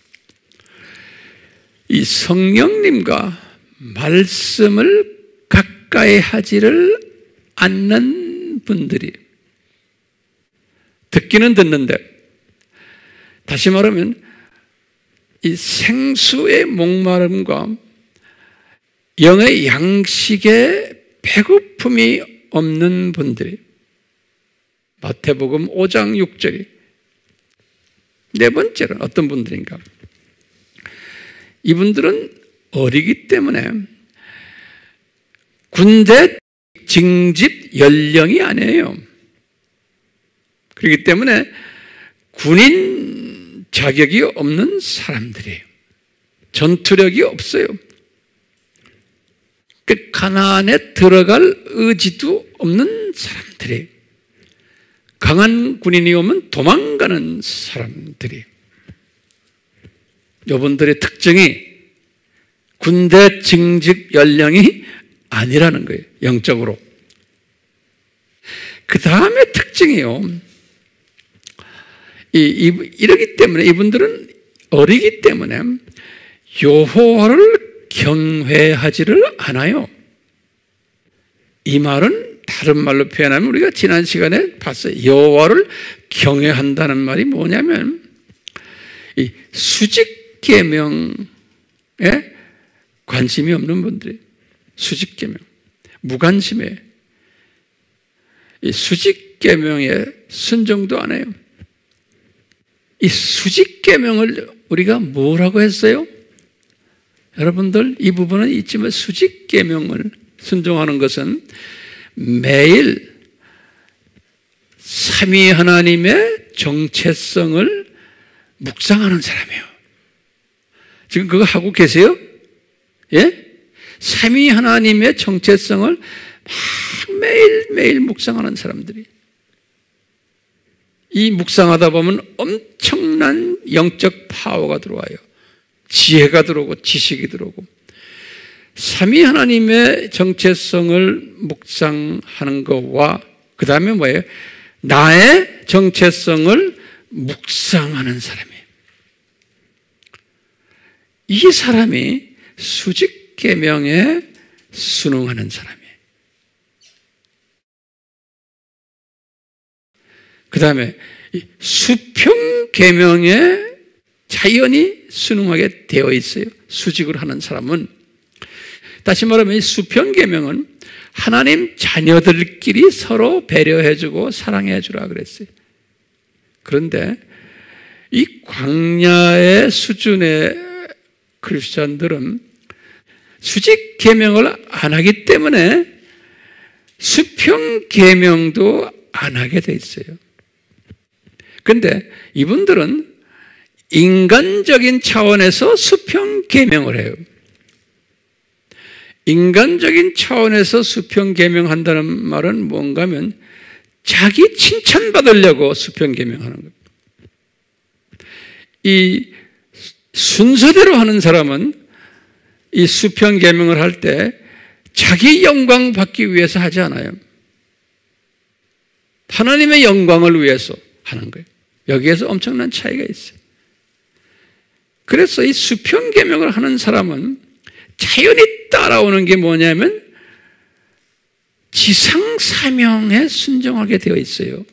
이 성령님과 말씀을 가까이 하지를 않는 분들이 듣기는 듣는데 다시 말하면 이 생수의 목마름과 영의 양식의 배고픔이 없는 분들이 마태복음 5장 6절이 네 번째는 어떤 분들인가? 이분들은 어리기 때문에 군대 징집 연령이 아니에요. 그렇기 때문에 군인 자격이 없는 사람들이에요. 전투력이 없어요. 그 가나안에 들어갈 의지도 없는 사람들이에요. 강한 군인이 오면 도망가는 사람들이. 여러분들의 특징이 군대 징집 연령이 아니라는 거예요. 영적으로. 그 다음에 특징이요. 이러기 때문에 이분들은 어리기 때문에 여호와를 경외하지를 않아요. 이 말은 다른 말로 표현하면 우리가 지난 시간에 봤어요. 여호와를 경외한다는 말이 뭐냐면 이 수직 계명에 관심이 없는 분들이 수직 계명, 무관심해. 이 수직 계명에 순종도 안 해요. 이 수직 계명을 우리가 뭐라고 했어요? 여러분들 이 부분은 있지만 수직 계명을 순종하는 것은 매일 삼위 하나님의 정체성을 묵상하는 사람이에요. 지금 그거 하고 계세요? 예? 삼위 하나님의 정체성을 매일매일 묵상하는 사람들이. 이 묵상하다 보면 엄청난 영적 파워가 들어와요. 지혜가 들어오고 지식이 들어오고. 삼위 하나님의 정체성을 묵상하는 것과 그 다음에 뭐예요? 나의 정체성을 묵상하는 사람이에요. 이 사람이 수직 계명에 순응하는 사람이에요. 그 다음에 수평 계명에 자연히 순응하게 되어 있어요. 수직을 하는 사람은 다시 말하면 이 수평계명은 하나님 자녀들끼리 서로 배려해주고 사랑해주라 그랬어요. 그런데 이 광야의 수준의 크리스찬들은 수직 계명을 안 하기 때문에 수평 계명도 안 하게 돼 있어요. 그런데 이분들은 인간적인 차원에서 수평 계명을 해요. 인간적인 차원에서 수평 계명한다는 말은 뭔가 하면 자기 칭찬받으려고 수평 계명하는 거예요. 이 순서대로 하는 사람은 이 수평 계명을 할 때 자기 영광 받기 위해서 하지 않아요. 하나님의 영광을 위해서 하는 거예요. 여기에서 엄청난 차이가 있어요. 그래서 이 수평 계명을 하는 사람은 자연히 따라오는 게 뭐냐면 지상 사명에 순종하게 되어 있어요.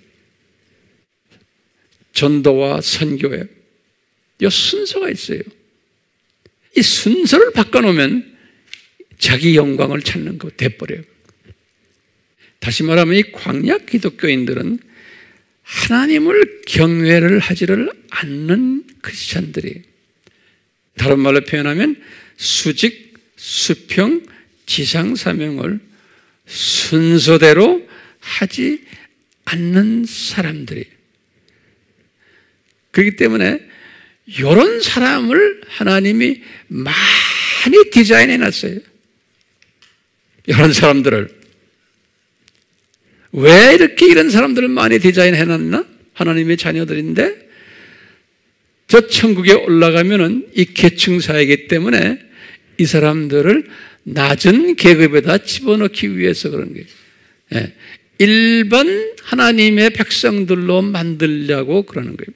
전도와 선교에 이 순서가 있어요. 이 순서를 바꿔놓으면 자기 영광을 찾는 거 돼버려요. 다시 말하면 이 광야 기독교인들은 하나님을 경외를 하지를 않는 크리스찬들이에요. 다른 말로 표현하면 수직, 수평, 지상 사명을 순서대로 하지 않는 사람들이에요. 그렇기 때문에 이런 사람을 하나님이 많이 디자인해 놨어요. 이런 사람들을. 왜 이렇게 이런 사람들을 많이 디자인해 놨나? 하나님의 자녀들인데 저 천국에 올라가면은 이 계층사이기 때문에 이 사람들을 낮은 계급에다 집어넣기 위해서 그런 거예요. 예. 일반 하나님의 백성들로 만들려고 그러는 거예요.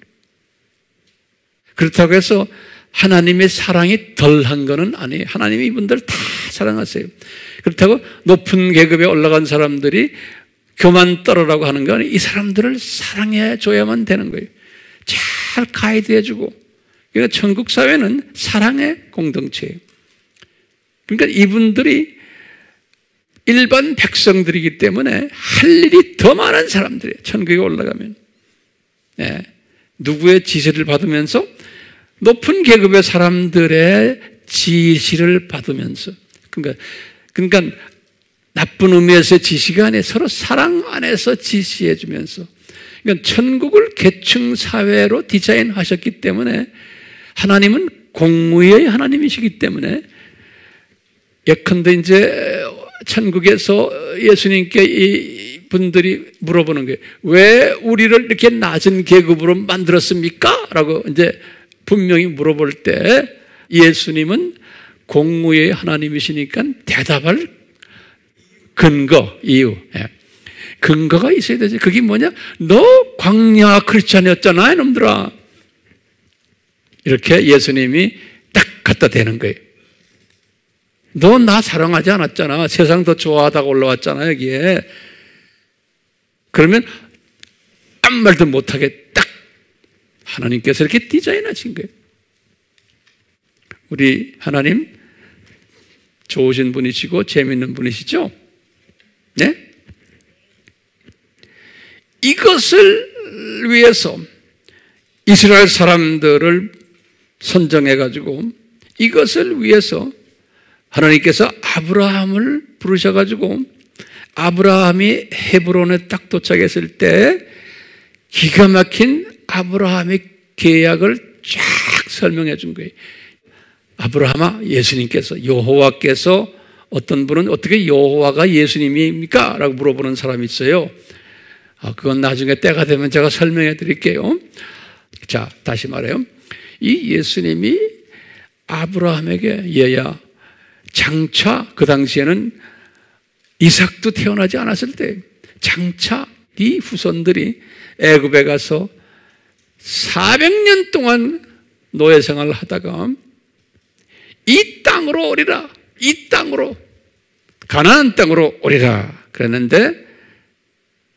그렇다고 해서 하나님의 사랑이 덜한 것은 아니에요. 하나님이 이분들 다 사랑하세요. 그렇다고 높은 계급에 올라간 사람들이 교만 떨어라고 하는 건 이 사람들을 사랑해 줘야만 되는 거예요. 잘 가이드해 주고. 그러니까 천국 사회는 사랑의 공동체예요. 그러니까 이분들이 일반 백성들이기 때문에 할 일이 더 많은 사람들이에요. 천국에 올라가면. 네. 누구의 지시를 받으면서 높은 계급의 사람들의 지시를 받으면서 그러니까 나쁜 의미에서의 지시가 아니라 서로 사랑 안에서 지시해 주면서 그러니까 천국을 계층 사회로 디자인하셨기 때문에 하나님은 공의의 하나님이시기 때문에 예컨대 이제 천국에서 예수님께 이 분들이 물어보는 거예요. 왜 우리를 이렇게 낮은 계급으로 만들었습니까? 라고 이제 분명히 물어볼 때 예수님은 공의의 하나님이시니까 대답할 근거, 이유. 근거가 있어야 되지. 그게 뭐냐? 너 광야 크리스찬이었잖아, 이놈들아. 이렇게 예수님이 딱 갖다 대는 거예요. 너 나 사랑하지 않았잖아. 세상 더 좋아하다가 올라왔잖아, 여기에. 그러면 아무 말도 못하게 딱 하나님께서 이렇게 디자인하신 거예요. 우리 하나님 좋으신 분이시고 재밌는 분이시죠? 네? 이것을 위해서 이스라엘 사람들을 선정해가지고 이것을 위해서 하나님께서 아브라함을 부르셔가지고 아브라함이 헤브론에 딱 도착했을 때 기가 막힌 아브라함의 계약을 쫙 설명해 준 거예요. 아브라함아, 예수님께서, 여호와께서, 어떤 분은 어떻게 여호와가 예수님입니까? 라고 물어보는 사람이 있어요. 그건 나중에 때가 되면 제가 설명해 드릴게요. 자, 다시 말해요. 이 예수님이 아브라함에게 얘야, 장차 그 당시에는 이삭도 태어나지 않았을 때 장차 이 후손들이 애굽에 가서 400년 동안 노예 생활을 하다가 이 땅으로 오리라, 이 땅으로, 가나안 땅으로 오리라 그랬는데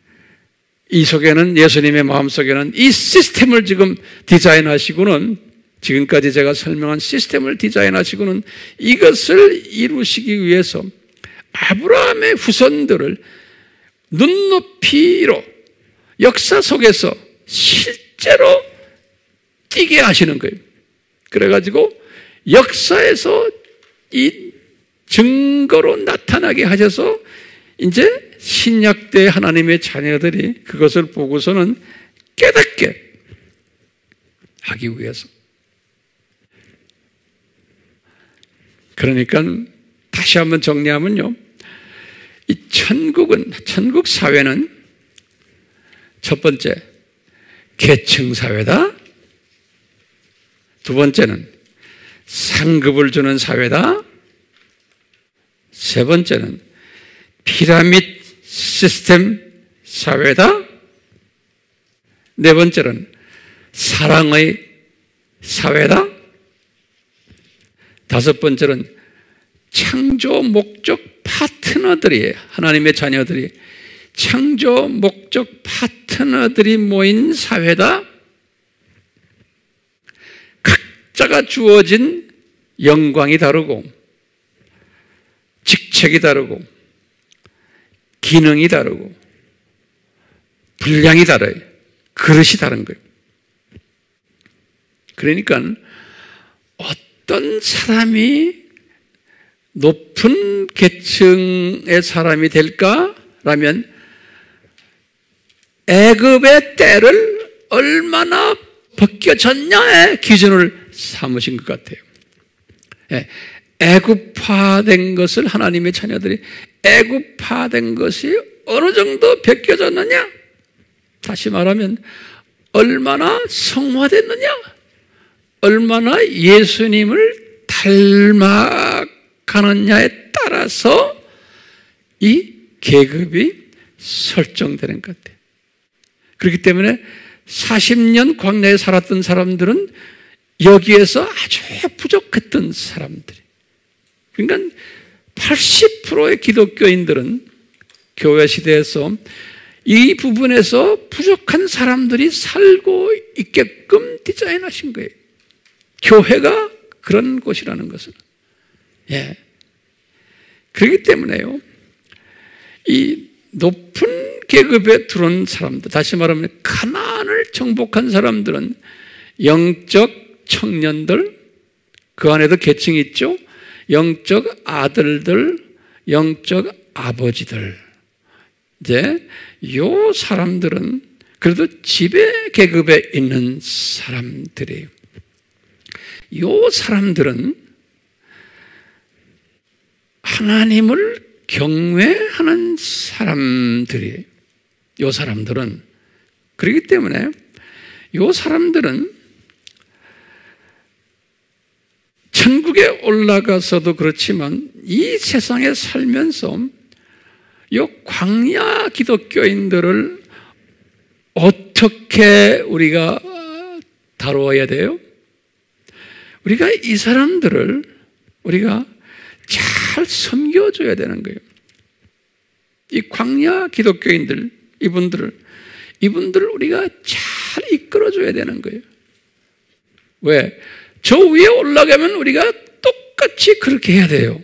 이 속에는, 예수님의 마음속에는 이 시스템을 지금 디자인하시고는 지금까지 제가 설명한 시스템을 디자인하시고는 이것을 이루시기 위해서 아브라함의 후손들을 눈높이로 역사 속에서 실제로 뛰게 하시는 거예요. 그래가지고 역사에서 이 증거로 나타나게 하셔서 이제 신약 때 하나님의 자녀들이 그것을 보고서는 깨닫게 하기 위해서. 그러니까 다시 한번 정리하면요, 이 천국 사회는 첫 번째 계층 사회다. 두 번째는 상급을 주는 사회다. 세 번째는 피라미드 시스템 사회다. 네 번째는 사랑의 사회다. 다섯 번째는 창조 목적 파트너들이, 하나님의 자녀들이 창조 목적 파트너들이 모인 사회다. 각자가 주어진 영광이 다르고 직책이 다르고 기능이 다르고 분량이 달라요. 그릇이 다른 거예요. 그러니까 어떤 사람이 높은 계층의 사람이 될까라면 애굽의 때를 얼마나 벗겨졌냐의 기준을 삼으신 것 같아요. 애굽화된 것을 하나님의 자녀들이 애굽화된 것이 어느 정도 벗겨졌느냐? 다시 말하면 얼마나 성화됐느냐? 얼마나 예수님을 닮아가느냐에 따라서 이 계급이 설정되는 것 같아요. 그렇기 때문에 40년 광야에 살았던 사람들은 여기에서 아주 부족했던 사람들이. 그러니까 80%의 기독교인들은 교회 시대에서 이 부분에서 부족한 사람들이 살고 있게끔 디자인하신 거예요. 교회가 그런 곳이라는 것은. 그렇기 때문에요, 이 높은 계급에 들어온 사람들, 다시 말하면 가나안을 정복한 사람들은 영적 청년들, 그 안에도 계층이 있죠. 영적 아들들, 영적 아버지들. 이제 요 사람들은 그래도 지배 계급에 있는 사람들이에요. 요 사람들은 하나님을 경외하는 사람들이에요. 요 사람들은. 그렇기 때문에 요 사람들은 천국에 올라가서도 그렇지만 이 세상에 살면서 요 광야 기독교인들을 어떻게 우리가 다루어야 돼요? 우리가 이 사람들을 우리가 잘 섬겨줘야 되는 거예요. 이 광야 기독교인들, 이분들을 우리가 잘 이끌어줘야 되는 거예요. 왜? 저 위에 올라가면 우리가 똑같이 그렇게 해야 돼요.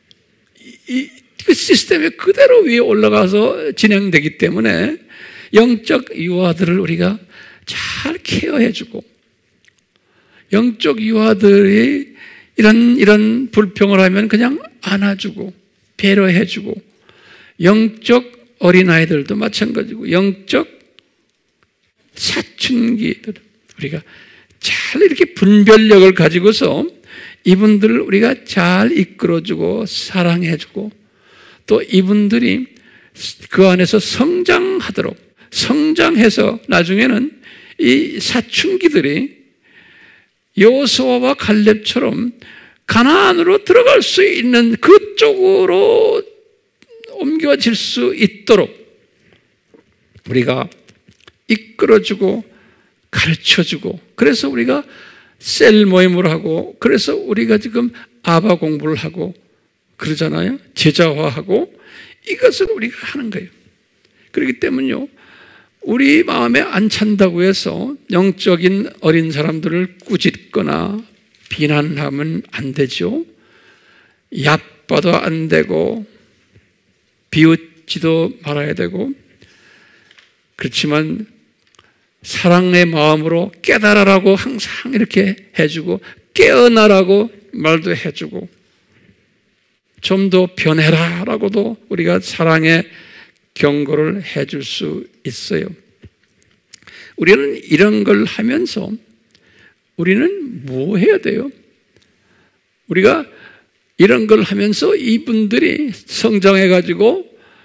그 시스템에 그대로 위에 올라가서 진행되기 때문에 영적 유아들을 우리가 잘 케어해주고, 영적 유아들이 이런 불평을 하면 그냥 안아주고 배려해주고, 영적 어린아이들도 마찬가지고 영적 사춘기들 우리가 잘 이렇게 분별력을 가지고서 이분들을 우리가 잘 이끌어주고 사랑해주고, 또 이분들이 그 안에서 성장해서 나중에는 이 사춘기들이 여호수아와 갈렙처럼 가나안으로 들어갈 수 있는 그쪽으로 옮겨질 수 있도록 우리가 이끌어주고 가르쳐주고, 그래서 우리가 셀 모임을 하고, 그래서 우리가 지금 아바 공부를 하고 그러잖아요. 제자화하고 이것을 우리가 하는 거예요. 그렇기 때문에요, 우리 마음에 안 찬다고 해서 영적인 어린 사람들을 꾸짖거나 비난하면 안 되죠. 얕봐도 안 되고 비웃지도 말아야 되고, 그렇지만 사랑의 마음으로 깨달아라고 항상 이렇게 해주고, 깨어나라고 말도 해주고, 좀 더 변해라 라고도 우리가 사랑의 경고를 해줄 수 있어요. 우리는 이런 걸 하면서 우리는 뭐 해야 돼요? 우리가 이런 걸 하면서 이분들이 성장해가지고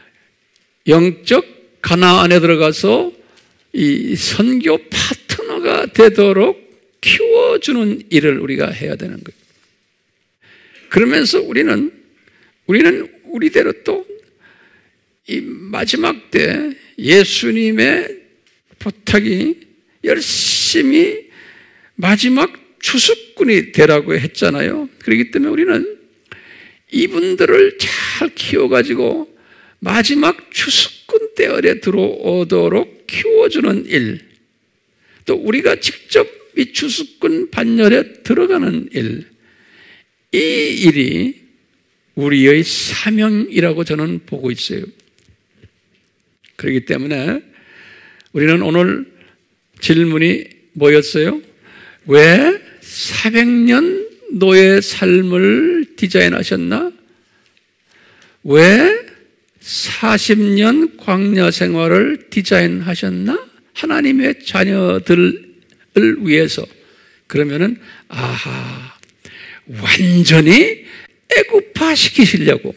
영적 가나안에 들어가서 이 선교 파트너가 되도록 키워주는 일을 우리가 해야 되는 거예요. 그러면서 우리는 우리대로 또 이 마지막 때 예수님의 부탁이 열심히 마지막 추수꾼이 되라고 했잖아요. 그렇기 때문에 우리는 이분들을 잘 키워가지고 마지막 추수꾼 대열에 들어오도록 키워주는 일, 또 우리가 직접 이 추수꾼 반열에 들어가는 일, 이 일이 우리의 사명이라고 저는 보고 있어요. 그렇기 때문에 우리는 오늘 질문이 뭐였어요? 왜 400년 노예 삶을 디자인하셨나? 왜 40년 광야 생활을 디자인하셨나? 하나님의 자녀들을 위해서. 그러면은 아하, 완전히 애굽화 시키시려고,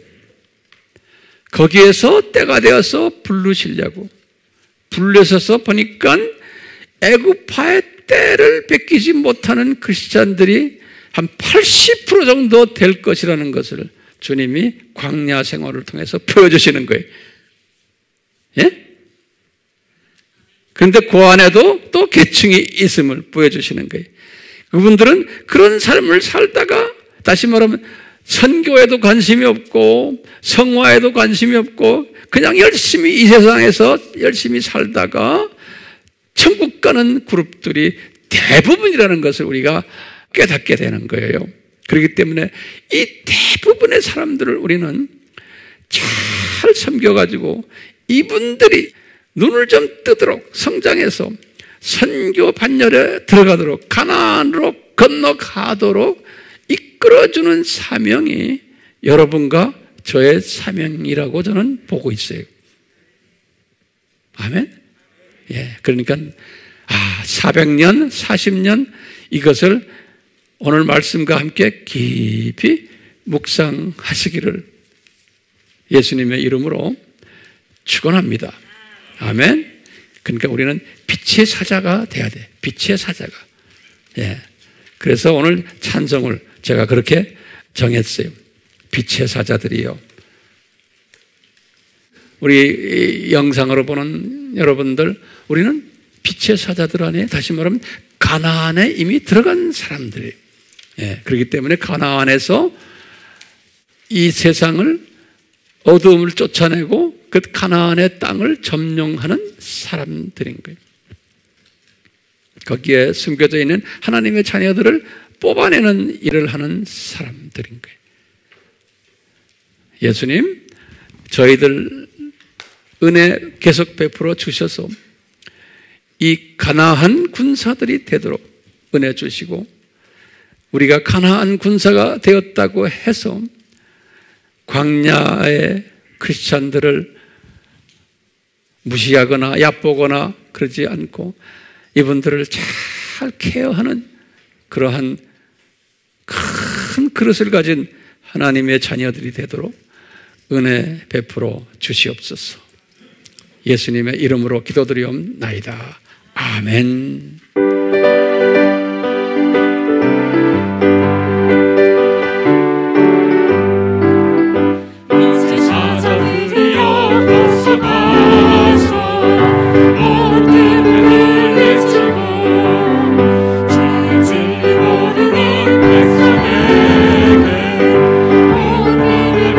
거기에서 때가 되어서 부르시려고, 불러서서 보니까 애굽화의 때를 뺏기지 못하는 크리스찬들이 한 80% 정도 될 것이라는 것을 주님이 광야 생활을 통해서 보여주시는 거예요. 예? 그런데 그 안에도 또 계층이 있음을 보여주시는 거예요. 그분들은 그런 삶을 살다가, 다시 말하면 선교에도 관심이 없고 성화에도 관심이 없고 그냥 열심히 이 세상에서 열심히 살다가 천국 가는 그룹들이 대부분이라는 것을 우리가 깨닫게 되는 거예요. 그렇기 때문에 이 대부분의 사람들을 우리는 잘 섬겨가지고 이분들이 눈을 좀 뜨도록 성장해서 선교 반열에 들어가도록, 가나안으로 건너가도록 이끌어주는 사명이 여러분과 저의 사명이라고 저는 보고 있어요. 아멘? 예, 그러니까 400년, 40년 이것을 오늘 말씀과 함께 깊이 묵상하시기를 예수님의 이름으로 축원합니다. 아멘? 그러니까 우리는 빛의 사자가 돼야 돼. 빛의 사자가. 예. 그래서 오늘 찬송을 제가 그렇게 정했어요. 빛의 사자들이요. 우리 영상으로 보는 여러분들, 우리는 빛의 사자들 안에, 다시 말하면 가나안에 이미 들어간 사람들이에요. 예, 그렇기 때문에 가나안에서 이 세상을, 어두움을 쫓아내고 그 가나안의 땅을 점령하는 사람들인 거예요. 거기에 숨겨져 있는 하나님의 자녀들을 뽑아내는 일을 하는 사람들인 거예요. 예수님, 저희들 은혜 계속 베풀어 주셔서 이 가나안 군사들이 되도록 은혜 주시고, 우리가 가나안 군사가 되었다고 해서 광야의 크리스찬들을 무시하거나 얕보거나 그러지 않고 이분들을 잘 케어하는 그러한 큰 그릇을 가진 하나님의 자녀들이 되도록 은혜 베풀어 주시옵소서. 예수님의 이름으로 기도드리옵나이다. 아멘.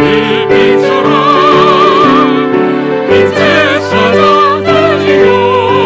빛의 사자들이여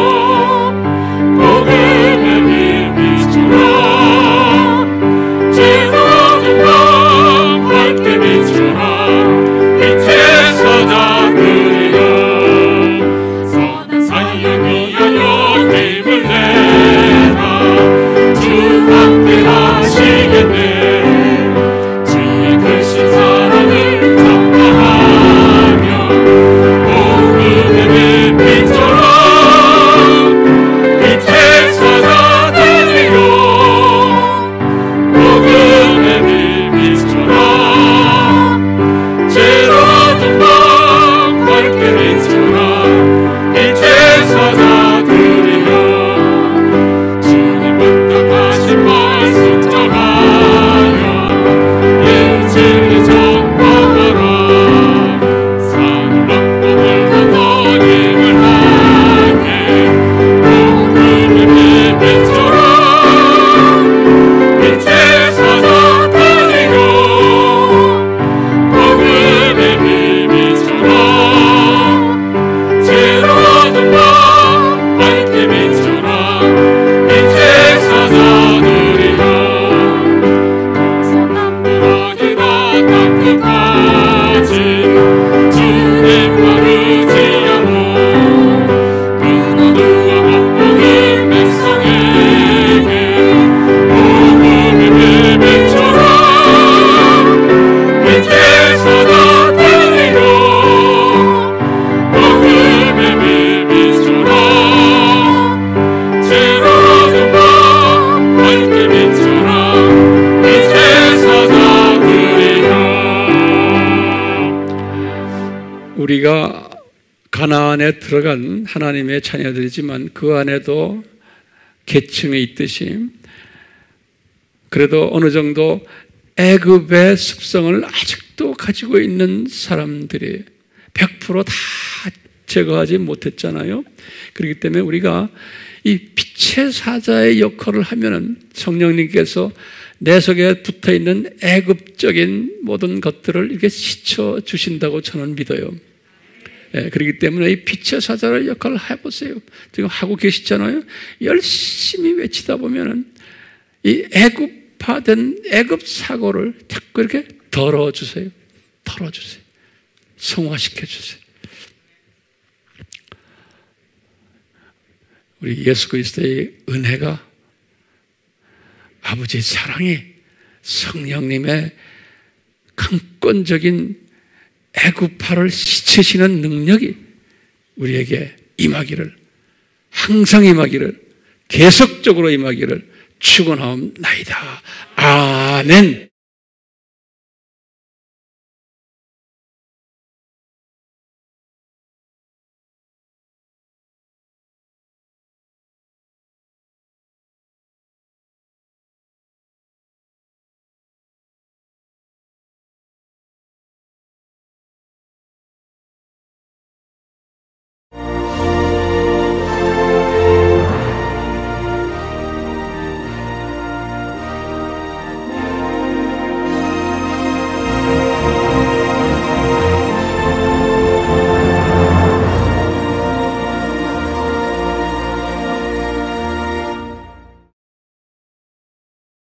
우리가 가나안에 들어간 하나님의 자녀들이지만 그 안에도 계층이 있듯이 그래도 어느 정도 애굽의 습성을 아직도 가지고 있는 사람들이 100% 다 제거하지 못했잖아요. 그렇기 때문에 우리가 이 빛의 사자의 역할을 하면은 성령님께서 내 속에 붙어 있는 애굽적인 모든 것들을 이렇게 씻어 주신다고 저는 믿어요. 그렇기 때문에 이 빛의 사자의 역할을 해보세요. 지금 하고 계시잖아요. 열심히 외치다 보면은 이 애굽화된 애굽 사고를 자꾸 이렇게 덜어주세요. 덜어주세요. 성화시켜주세요. 우리 예수 그리스도의 은혜가, 아버지의 사랑이, 성령님의 강권적인 애굽파를 씻으시는 능력이 우리에게 임하기를, 항상 임하기를, 계속적으로 임하기를 축원하옵나이다. 아멘.